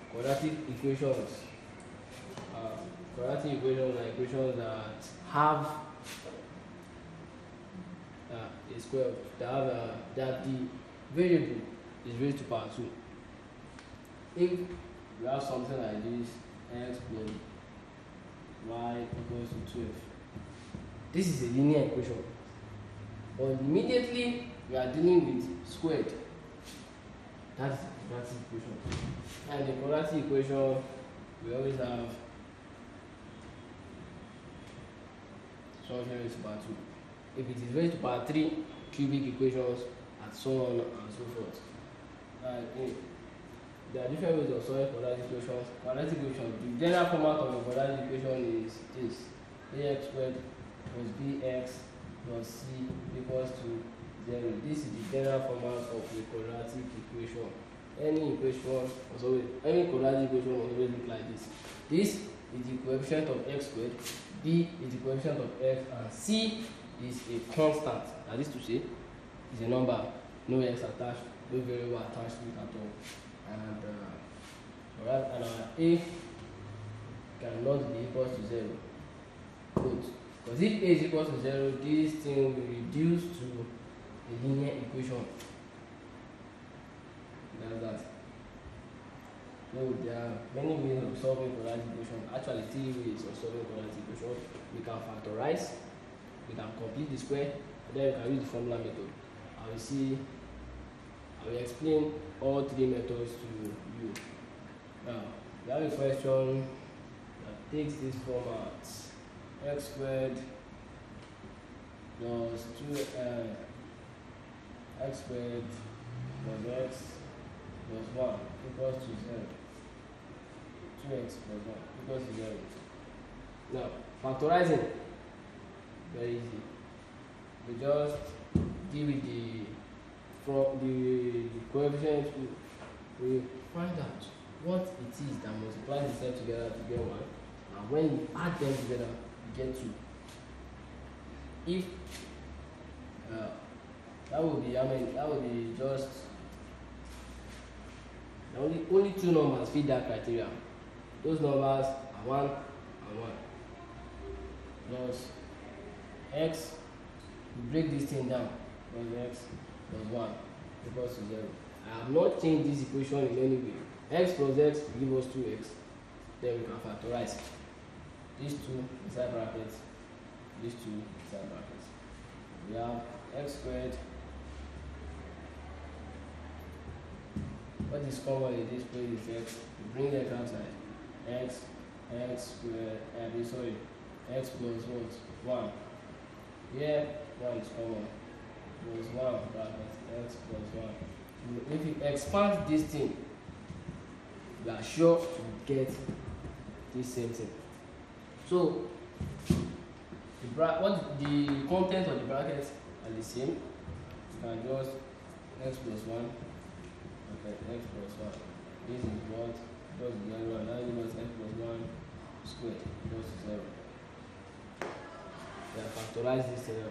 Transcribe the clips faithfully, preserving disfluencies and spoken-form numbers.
quadratic equations. Uh, quadratic equations are equations that have uh, a square, that have uh, that the variable is raised to power two. If we have something like this, x plus y equals to twelve, this is a linear equation, but immediately we are dealing with squared. That's the quadratic equation. And the quadratic equation, we always have something raised to power two. If it is raised to power three, cubic equations, and so on and so forth. And there are different ways of solving quadratic equations. Quadratic equation, the general format of a quadratic equation is this: ax squared plus bx plus c equals to zero. This is the general format of a quadratic equation. Any equation, also any quadratic equation will always look like this. This is the coefficient of x squared, b is the coefficient of x, and c is a constant. That is to say, is a number, no x attached, no variable attached to it at all. And uh, alright, and our a cannot be equal to zero. Good. Because if a is equal to zero, this thing will be reduced to a linear equation. That's that. So there are many ways of solving quadratic equation. Actually, three ways of solving quadratic equation. We can factorize, we can complete the square, and then we can use the formula method. I will see. I will explain all three methods to you. Now, we have a question that takes this format: x squared plus two uh, x squared plus x plus one equals to zero. two x plus one equals to zero. Now, factorizing, very easy. We just deal with the from the coefficient, we, we find out what it is that multiplies itself together to get one, and when you add them together, you get two. If uh, that would be, I mean, that would be just only only two numbers fit that criteria. Those numbers are one and one. Plus x, we break this thing down. Plus x plus one equals to zero. I have not changed this equation in any way. X plus x give us two x. Then we can factorize these two inside brackets, these two inside brackets. We have x squared. What is common in this place is x. We bring x outside. X, x squared, uh, sorry, x plus what? one. Here, one is common. Plus one bracket x plus one. If you expand this thing, you are sure to get this same thing. So the bra what the contents of the brackets are the same. You can just x plus one. Okay, x plus one. This is what plus zero, and now you must x plus one squared equals to zero. We have factorized this thing.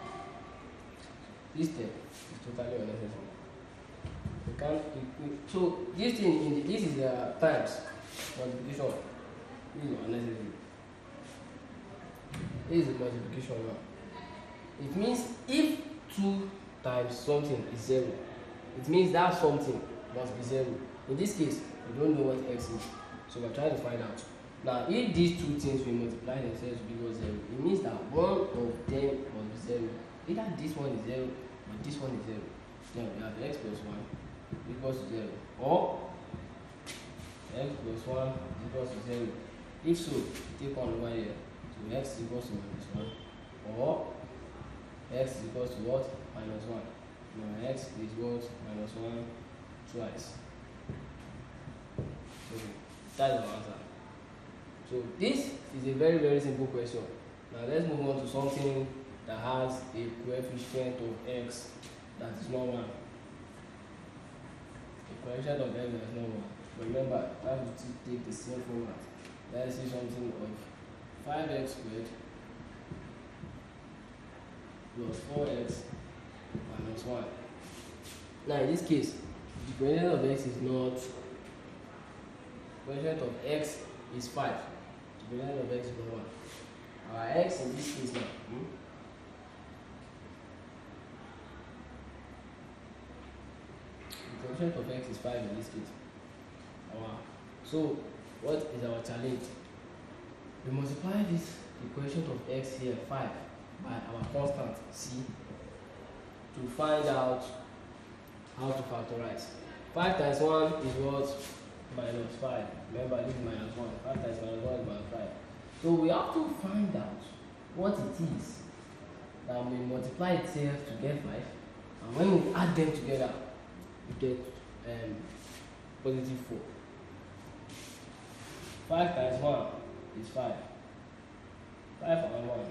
This step is totally unnecessary. You can't, so this thing in the, this is the times multiplication. This is unnecessary. This is the multiplication now. It means if two times something is zero, it means that something must be zero. In this case, we don't know what x is, so we're trying to find out. Now, if these two things will multiply themselves to equal zero, it means that one of them must be zero. Either this one is zero or this one is zero. Now we have x plus one equals to zero, or x plus one equals to zero. If so, take one over here. So x equals to minus one, or x is equals to what? Minus one. Now x is what? Minus one twice. Okay, that's our answer. So this is a very very simple question. Now let's move on to something that has a coefficient of x that is not one. The coefficient of x that is not one. Remember, I have to take the same format. Let's see something of five x squared plus four x minus one. Now in this case, the coefficient of x is not coefficient of x is five. The coefficient of x is one. Our x in this case now. Hmm? The coefficient of x is five in this case. Our, so what is our challenge? We multiply this the coefficient of x here five by our constant c to find out how to factorize. five times one is what? Minus five. Remember, this is minus one. five times minus one is minus five. So we have to find out what it is that we multiply itself to get five. And when we add them together, we get um, positive four. five times one is five. five and one.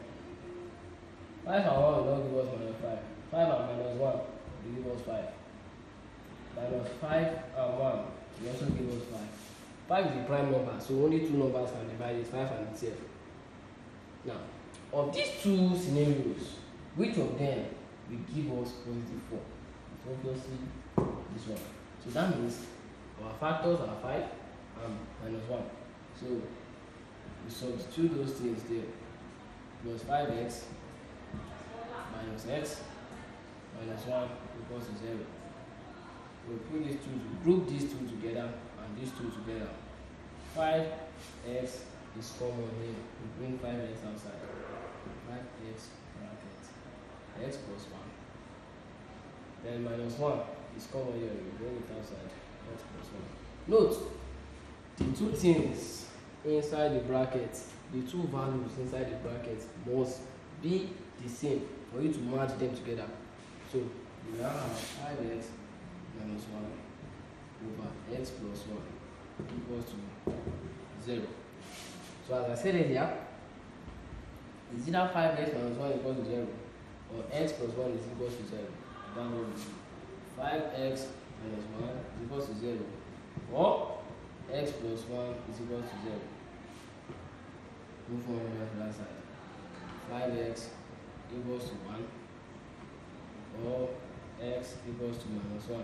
five and one will not give us minus five. five and minus one will give us five. Minus five and one will also give us five. five is a prime number, so only two numbers can divide it, five and itself. Now, of these two scenarios, which of them will give us positive four? It's obviously this one. So that means our factors are five and minus one. So we substitute those things there. Plus five x minus x minus one equals to zero. We put these two, group these two together and these two together. five x is common here. We bring five x outside. five x bracket x plus one. Then minus one is common here. We bring it outside. X plus one. Note the two things inside the bracket, the two values inside the bracket must be the same for you to match them together. So we now have five x minus one over x plus one equals to zero. So as I said earlier, it's either five x minus one equals to zero or x plus one is equals to zero. That will be five x minus one is equals to zero or x plus one is equals to zero. Move on to the left side. five x equals to one or x equals to minus one.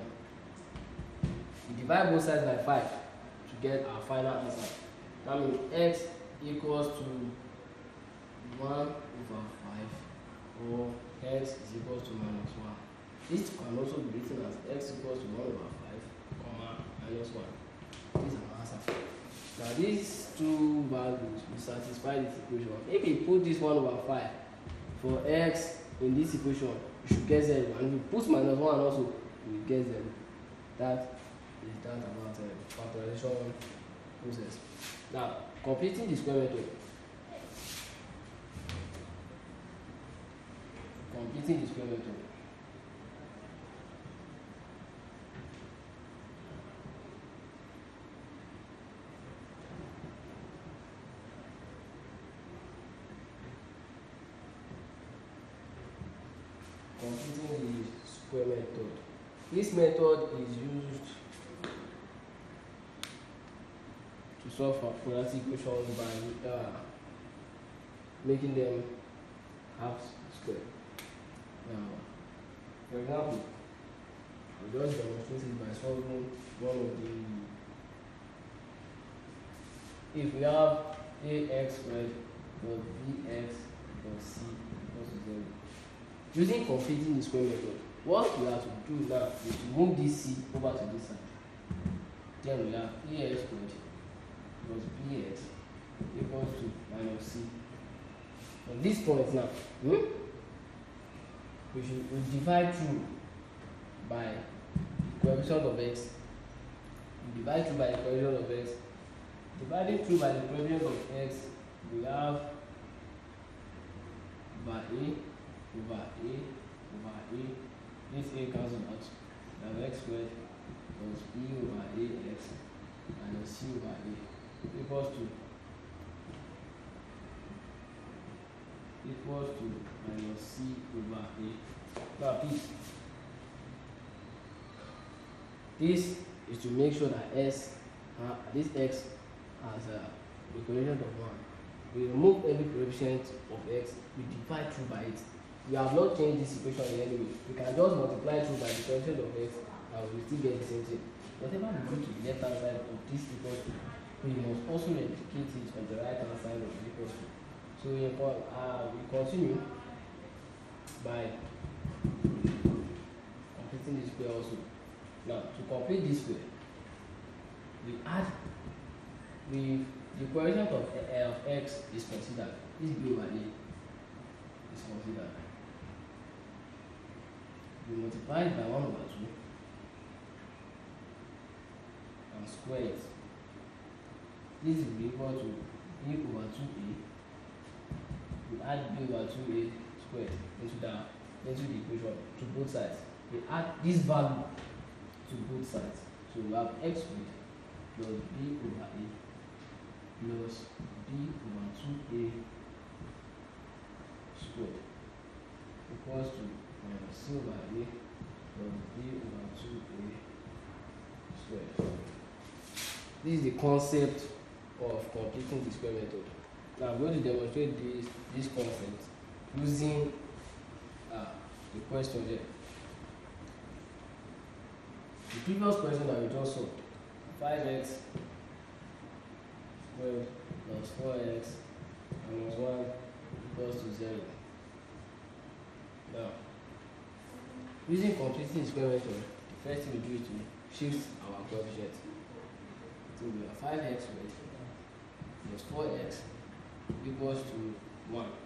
We divide both sides by five to get our final answer. That means x equals to one over five or x is equals to minus one. This can also be written as x equals to one over five, comma, minus one. This is our answer. Now these two values will satisfy this equation. If we put this one over five for x in this equation, we should get zero. And if we put minus one also, we will get zero. That is that about the uh, factorization process. Now, completing the square method. Completing the square method. Completing the square method. This method is used to solve for quadratic equations by uh, making them half square. Now, for example, I'll just demonstrate it by solving one of the. If we have ax squared plus bx plus c equals to zero. Using completing the square method, what we have to do now is to move this c over to this side. Then we have ax squared plus bx equals to minus c. From this point now, hmm, we should we divide through by coefficient of x. We divide through by the coefficient of x. Dividing through by the coefficient of x, we have by a over a over a. This a cancels out. We have x squared plus b over ax minus c over a equals to equals to minus c over a. Now please, this is to make sure that s uh, this x has a uh, coefficient of one. We remove every coefficient of x, we divide through by it. We have not changed this equation in any way. We can just multiply through by the coefficient of x and we will still get the same thing. Whatever we do to the left hand side of this equals to we must also replicate it on the right hand side of the equation. So we, uh, we continue by completing this square also. Now to complete this square, we add we the coefficient of, uh, of x is considered. This b over a is considered. We multiply it by one over two and square it. This will be equal to b over two a. We add b over two a squared into the into the equation to both sides. We add this value to both sides. So we have x squared plus b over a plus b over two a squared equals to uh, c over a plus b over two a squared. This is the concept of completing the square method. Now I'm going to demonstrate this this concept using uh, the question here. The previous question that we just saw, five x squared plus four x minus one equals to zero. Now, using completing the square method, the first thing we do is to shift our coefficient. So we have five x squared plus four x equals to one.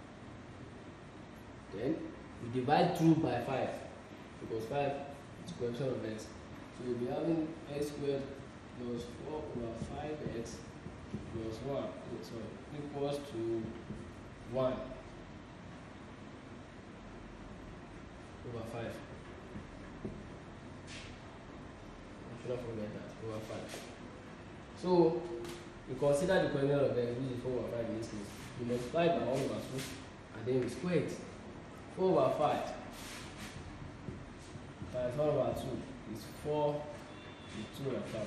Then we divide through by five because five is coefficient of x. So we'll be having x squared plus four over five x plus one so equals to one over five. I should not forget that, over five. So we consider the coefficient of x, which is four over five in this case. We multiply by one over two and then we square it. four over five times one over two is four with two over five.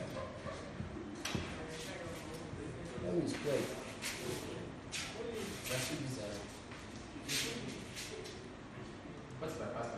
Let me square it. That should be zero. What's my password?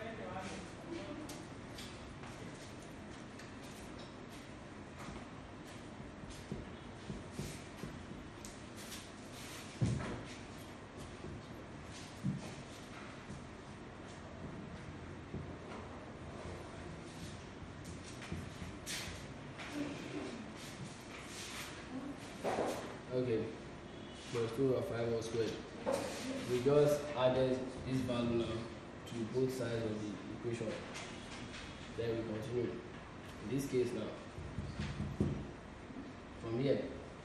Okay, plus two over five all squared. We just added this value now to both sides of the equation. Then we continue. In this case now, from here,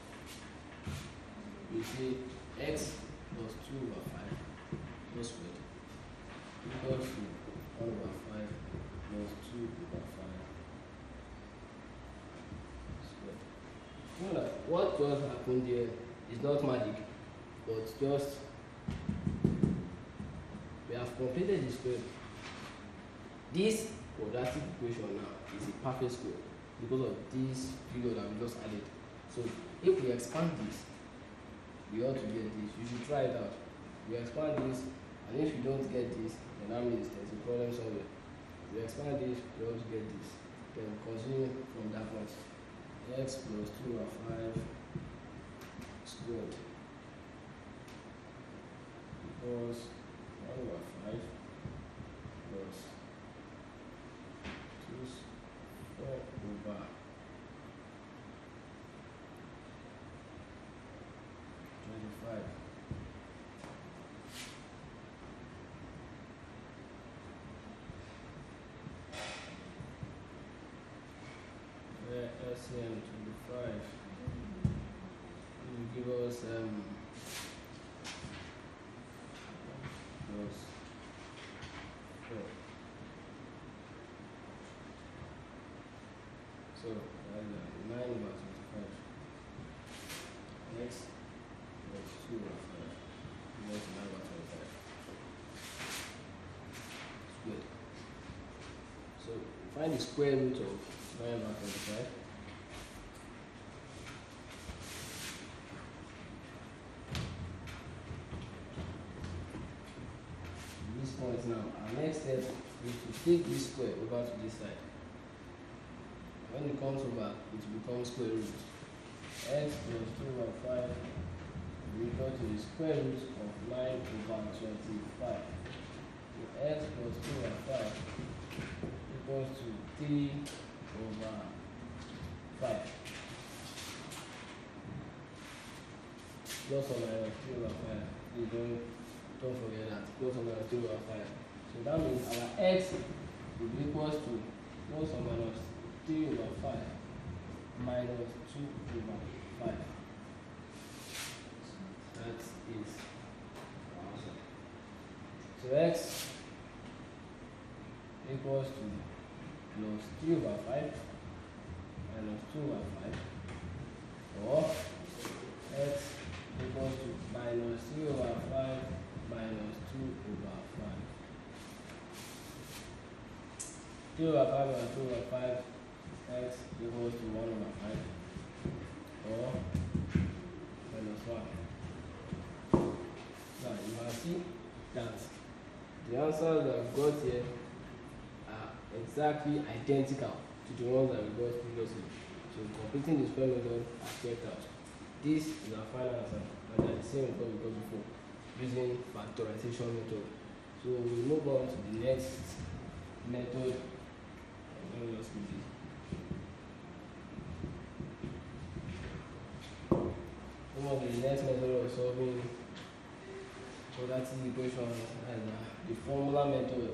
we see x plus two over five all squared equals to one over five plus two over five squared. You know that what just happened here is not magic, but just we have completed the square. This quadratic equation now is a perfect square because of this figure that we just added. So if we expand this, we ought to get this. You should try it out. We expand this, and if you don't get this, then that means there's a problem somewhere. We expand this, we ought to get this. Then continue from that point. X plus two over five squared equals one over five plus two four over twenty-five. L C M twenty-five will give us um, plus four. So that's uh, nine over twenty-five. Next, plus two over five. Next, nine over twenty-five. Squared. So find the square root of nine over twenty-five. This point now, our next step is to take this square over to this side. When it comes over, it will become square root. x plus two over five is equal to the square root of nine over twenty-five. So x plus two over five equals to three over five. Plus or minus three over five. You don't, don't forget that. Plus or minus three over five. So that means our x will be equals to plus or minus three over five minus two over five. That is awesome. So x equals to plus three over five minus two over five, or x equals to minus three over five minus two over five. three over five minus two over five, x equals to one over five, or minus one. Now you can see that the answers that we got here are exactly identical to the ones that we got previously. So completing the square method has checked out. This is our final answer, and they are the same as what we got before, using factorization method. So we move on to the next method. Let me just do this. Move on to the next method of solving quadratic equations, and uh, the formula method.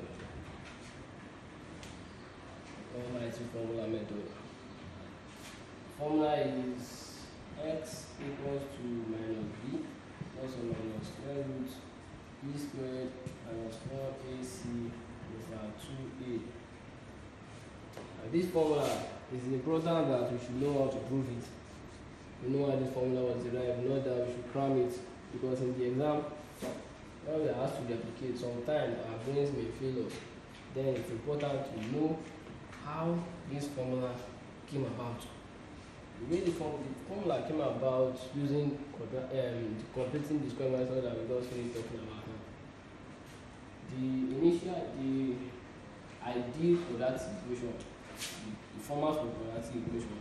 Almighty formula method. Formula is x equals to minus b plus or minus square root b squared minus four a c over two a. And this formula is important that we should know how to prove it. We know how this formula was derived, not that we should cram it, because in the exam, when we are asked to replicate, sometimes our brains may fail us. Then it's important to know how this formula came about. The way the, form, the formula came about using um, completing the square method that we just finished talking about now. The initial, the ideal quadratic equation, the, the format for quadratic equation,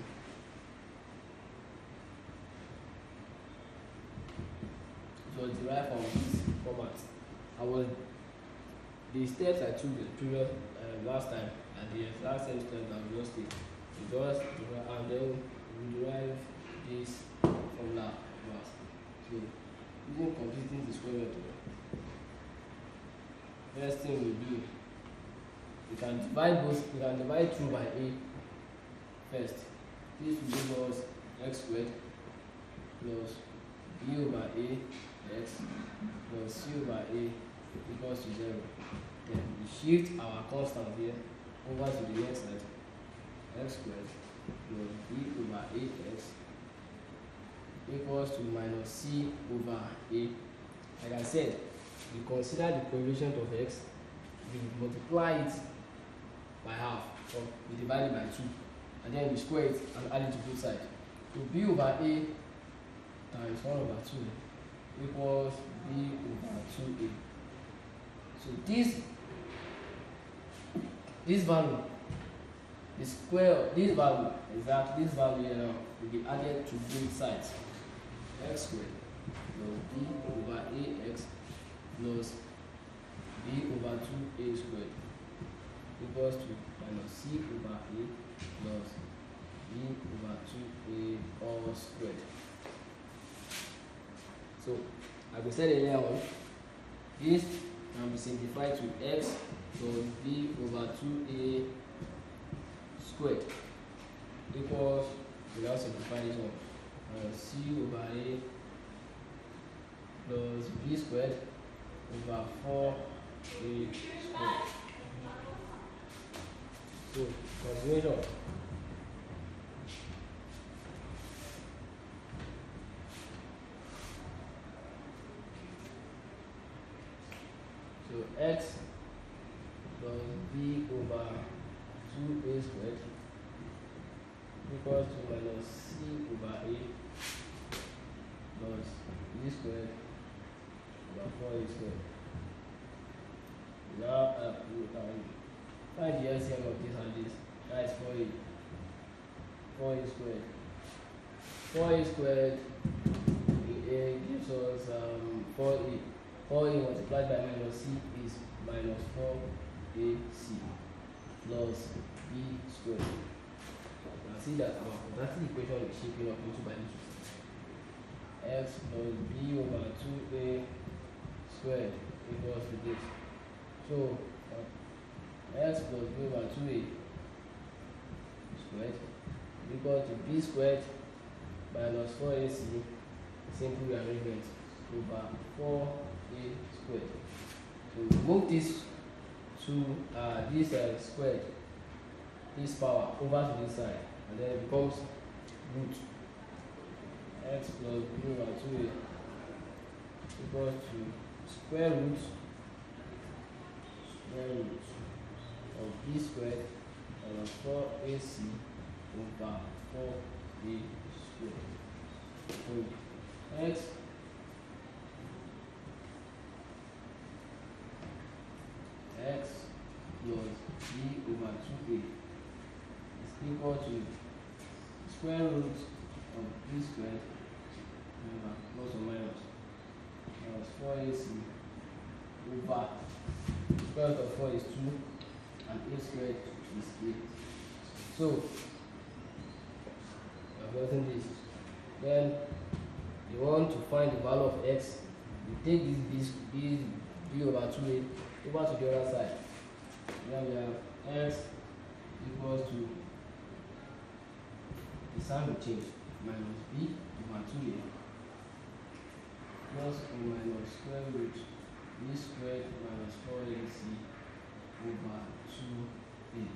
it was derived from this format. I was the steps I took the previous uh, last time, and the exact same steps that we just take. We just derive, and then we derive this formula first. So using completing the square method, first thing we do, we can divide both. We can divide two by a first. This will give us x squared plus b over a x plus c over a equals to zero. Then we shift our constant here over to the next side. X squared plus b over ax equals to minus c over a. Like I said, we consider the coefficient of x, we multiply it by half, or we divide it by two, and then we square it and add it to both sides. So b over a times one over two equals b over two a. So this this value, the square, this value, exactly this value here now, will be added to both sides. X squared plus b over ax plus b over two a squared equals to minus c over a plus b over two a all squared. So, like we said earlier on, this can be simplified to x plus b over two a squared equals, we now simplify this one, uh, c over a plus b squared over four a squared. So, continuation. So x plus b over two a squared equals to minus c over a plus b squared over four a squared. Now uh, we can find the L C M of this and this. That is four a. four a squared four a squared a gives us um, four a. four a multiplied by minus c is minus four a c plus b squared. You can see that our quadratic equation is shaping up into by little. X plus b over two a squared equals to this. So uh, x plus b over two a squared equal to b squared minus four a c, simple rearrangement, over four a squared. So move this to uh, this uh, squared, this power over to this side, and then it becomes root x plus b over two a equals to square root square root of b squared minus four a c over four a squared. So x x plus b over two a is equal to square root of b squared, remember, plus or minus, minus four a c over square root of four is two and a squared is eight. So we have gotten this. Then you want to find the value of x. You take this b, b, b over two a over to the other side. Then we have x equals to the sign will change, minus b over two a plus or minus square root b squared minus four a c over two a.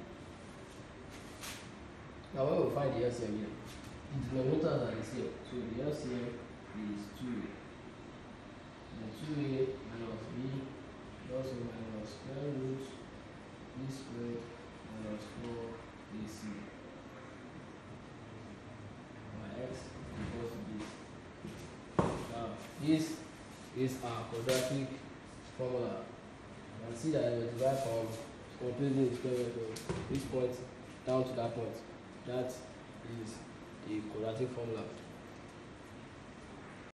Now when we find the L C M here, the denominators are the same, so the L C M is two a. Then two a minus b plus or minus square root b squared minus four a c over x equals to this. Now this is our quadratic formula. You can see that it was derived from completely the square root of this point down to that point. That is the quadratic formula.